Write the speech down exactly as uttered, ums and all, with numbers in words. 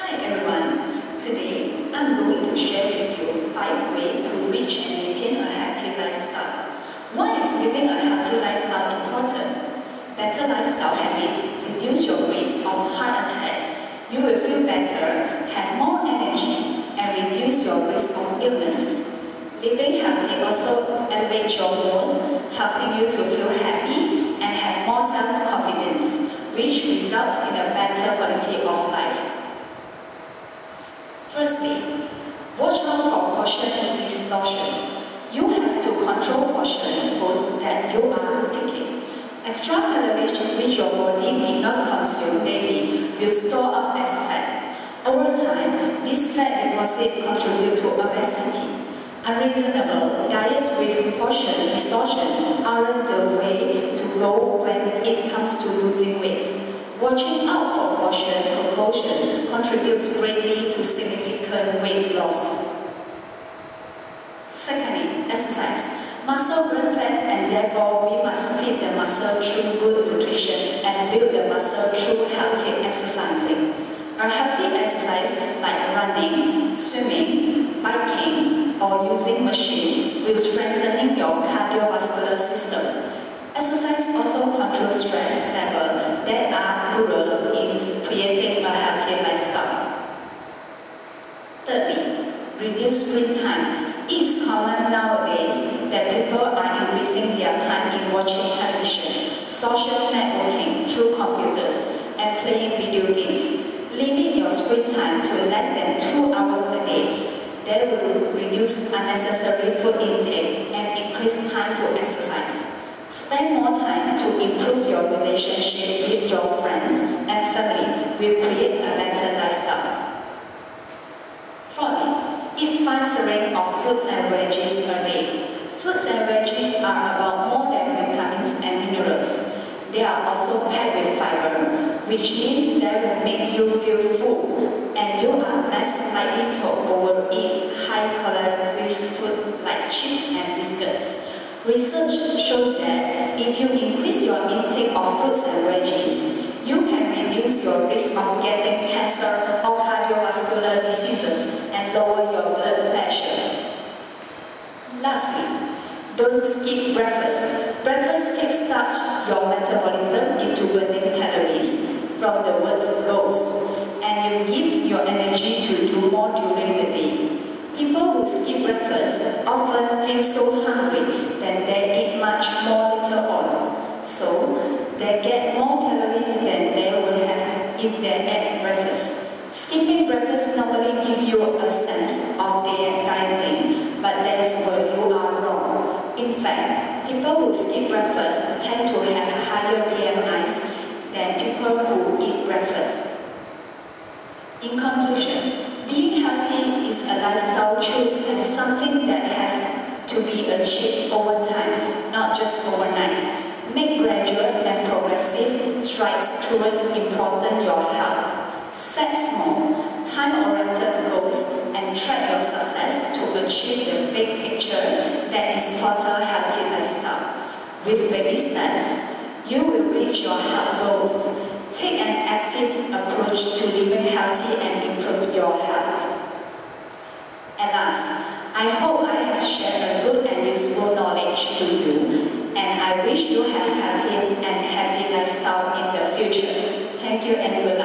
Hi everyone, today I'm going to share with you five ways to reach and maintain a healthy lifestyle. Why is living a healthy lifestyle important? Better lifestyle habits reduce your risk of heart attack. You will feel better, have more energy, and reduce your risk of illness. Living healthy also elevates your mood, helping you to feel happy and have more self-confidence, which results in a better quality of life. Firstly, watch out for portion distortion. You have to control portion food that you are taking. Extra calories which your body did not consume daily will store up as fat. Over time, this fat deposit contributes to obesity. Unreasonable diets with portion distortion aren't the way to go when it comes to losing weight. Watching out for portion proportion contributes greatly to significant weight loss. Secondly, exercise. Muscle burn fat, and therefore we must feed the muscle through good nutrition and build the muscle through healthy exercising. A healthy exercise like running, swimming, biking, or using machine will strengthen your cardiovascular system. Exercise also controls stress levels that are crucial in creating a healthy lifestyle. Thirdly, reduce screen time. It is common nowadays that people are increasing their time in watching television, social networking through computers, and playing video games. Limit your screen time to less than two hours a day. That will reduce unnecessary food intake and increase time to exercise. Spend more time to improve your relationship with your friends and family will create a better lifestyle. Fourthly, eat five servings of fruits and veggies per day. Fruits and veggies are about more than vitamins and minerals. They are also packed with fiber, which means they will make you feel full, and you are less likely to overeat high-calorie food like chips and biscuits. Research shows that if you increase your intake of fruits and veggies, you can reduce your risk of getting cancer or cardiovascular diseases and lower your blood pressure. Lastly, don't skip breakfast. Breakfast kickstarts your metabolism into burning calories from the word goes, and it gives you energy to do more during the day. People who skip breakfast often feel so hungry that they eat much more later on, so they get more calories than they would have if they ate breakfast. Skipping breakfast normally gives you a sense of their dieting, but that's where you are wrong. In fact, people who skip breakfast tend to have higher B M Is than people who eat breakfast. In conclusion, being healthy is a lifestyle choice and something that has to be achieved over time, not just overnight. Make gradual and progressive strides towards improving your health. Set small, time-oriented goals and track your success to achieve the big picture that is total healthy lifestyle. With baby steps, you will reach your health goals. Take an active approach to living healthy and improve your health. At last, I hope I have shared a good and useful knowledge to you, and I wish you have healthy and happy lifestyle in the future. Thank you and good luck.